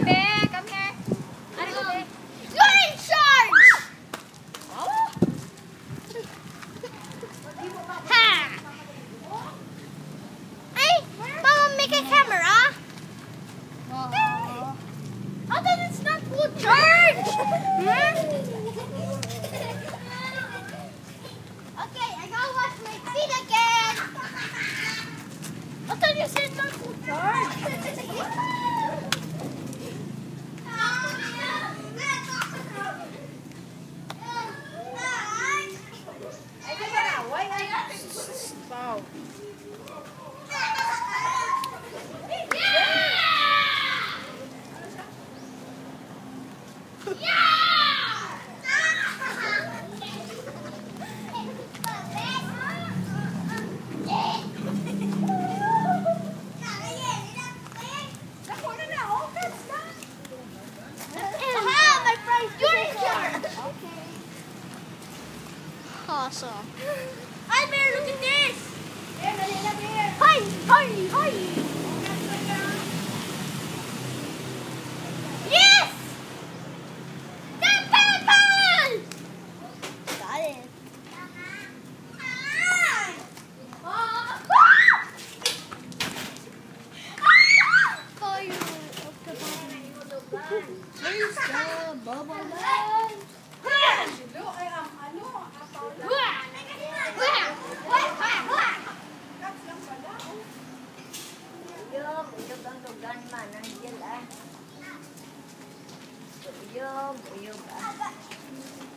baby. Come here. Ano ba? You're in charge! Ha! Ay, Mama, make a camera. I thought it's not full charge. Okay, I gotta wash my feet again. I thought you said not full charge. Wow. Awesome. Hi, Bear, look at this. Hi, hi, hi. Yes! Pal! Got it. Where's the bubble land? Uyog ang lugan man, nandiyan ah. Uyog ah.